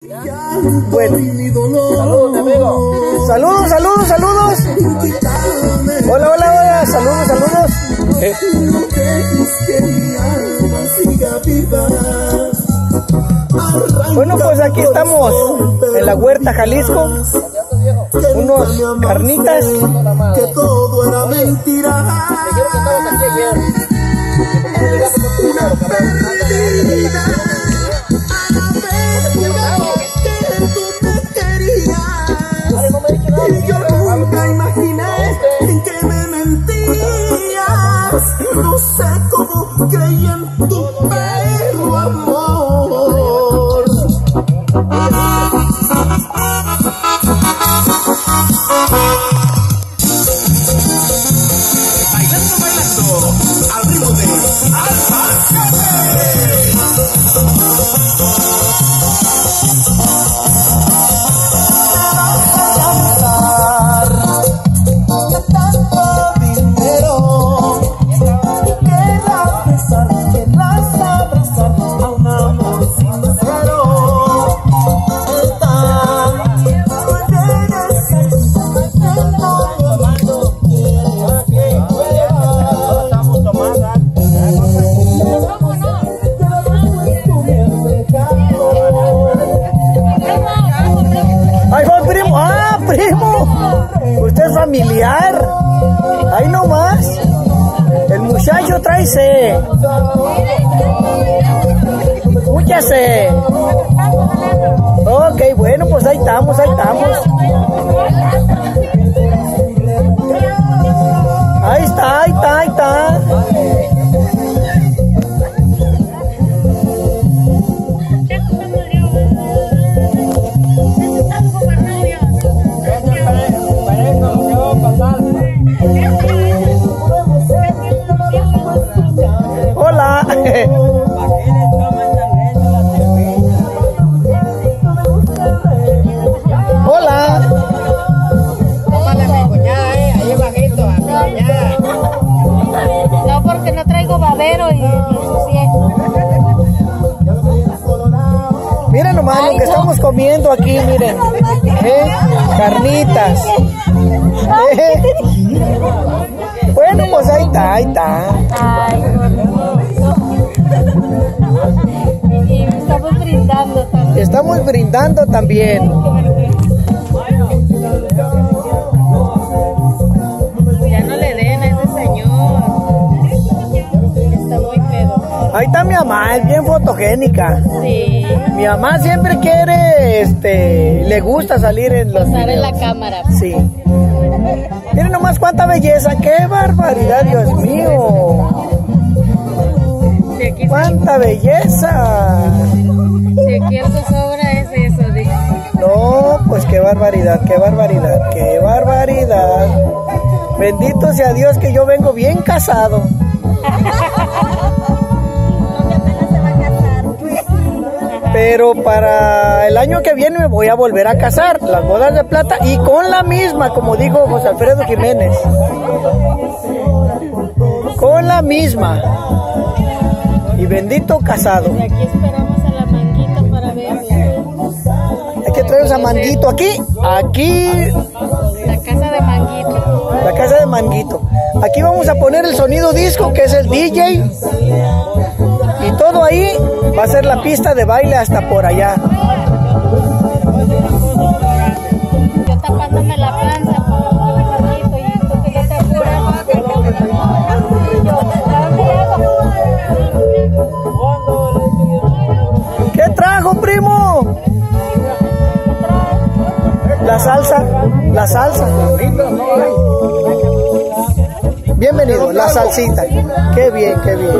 Bueno, saludos, amigo. Saludos, saludos, saludos. Hola, hola, hola. Saludos, saludos. Bueno, pues aquí estamos en la Huerta Jalisco. Unos carnitas. Que todo era mentira. Una perdida. Y yo nunca imaginé que me mentías. No sé cómo creí en tu perro amor. Bailando, bailando, al ritmo de familiar. Ahí nomás. El muchacho trae sed. Mucha sed. Ok, bueno, pues ahí estamos, ahí estamos. Ahí está, ahí está, ahí está. Hola. Hola. Tómale a mi cuñada, ahí bajito, a mi cuñada. No, porque no traigo babero y ensucié. Miren nomás lo que estamos comiendo aquí, miren. Carnitas. Bueno, pues ahí está, ahí está. Ay, y estamos brindando también. Estamos brindando también. Ya no le den a ese señor. Está muy pedo. Ahí está mi mamá, es bien fotogénica. Sí. Mi mamá siempre quiere, le gusta salir en los Pasar en videos. la cámara. Sí. Miren nomás cuánta belleza, qué barbaridad, Dios mío. Si aquí, Cuánta belleza. si aquí algo sobra es eso, digo. No, pues qué barbaridad, qué barbaridad, qué barbaridad. Bendito sea Dios que yo vengo bien casado. Pero para el año que viene me voy a volver a casar, las bodas de plata, y con la misma, como dijo José Alfredo Jiménez. Con la misma. Y bendito casado. Y aquí esperamos a la manguita para verla. Hay que traer a Manguito aquí, La casa de Manguito. la casa de Manguito. Aquí vamos a poner el sonido disco, que es el DJ. Y todo ahí va a ser la pista de baile hasta por allá. Yo tapándome la panza, Manguito, y tú que no te apuras. ¿Qué trajo, primo? La salsa, la salsa. Bienvenido, la salsita. Qué bien, qué bien.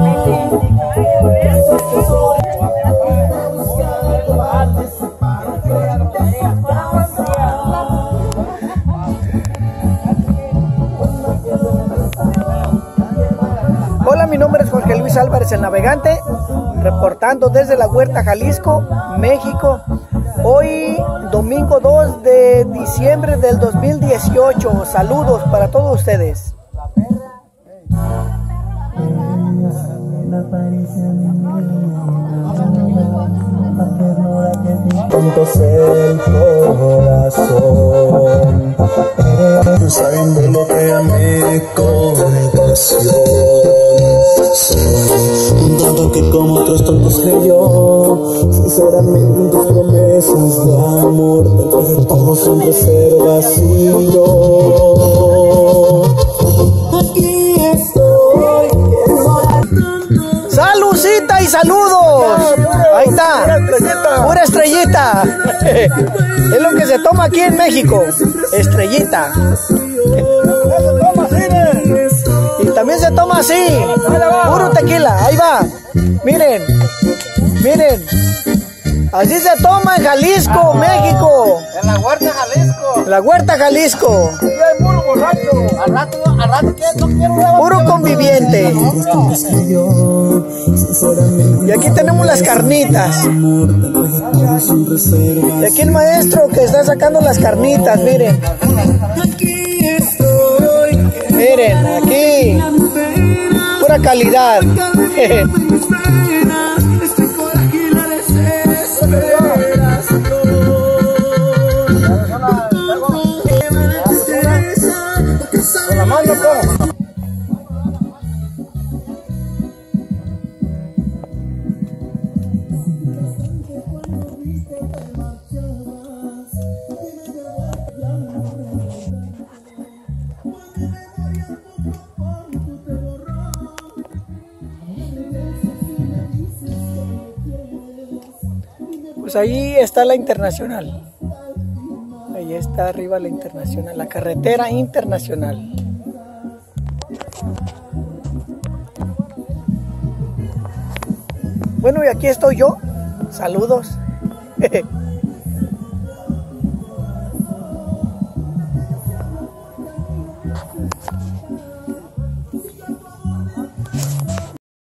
Hola, mi nombre es Jorge Luis Álvarez, el navegante, reportando desde la Huerta Jalisco, México. Hoy, domingo 2 de diciembre del 2018. Saludos para todos ustedes. Tanto el corazón, sabiendo lo que a mi corazón. Un tanto que como otros tantos creyó, sinceramente tus promesas de amor, de todo siempre ser vacío. Aquí estoy. ¡Salucita y saludos! Ahí está, pura estrellita. Es lo que se toma aquí en México, estrellita. Y también se toma así, puro tequila. Ahí va, miren, miren. Así se toma en Jalisco, México. En la Huerta Jalisco. En la Huerta Jalisco. Al rato no quiero Puro conviviente. Y aquí tenemos las carnitas. Y aquí el maestro que está sacando las carnitas, miren. Miren, aquí. Pura calidad. Pues ahí está la Internacional. Ahí está arriba la Internacional, la carretera internacional. Bueno, y aquí estoy yo. Saludos.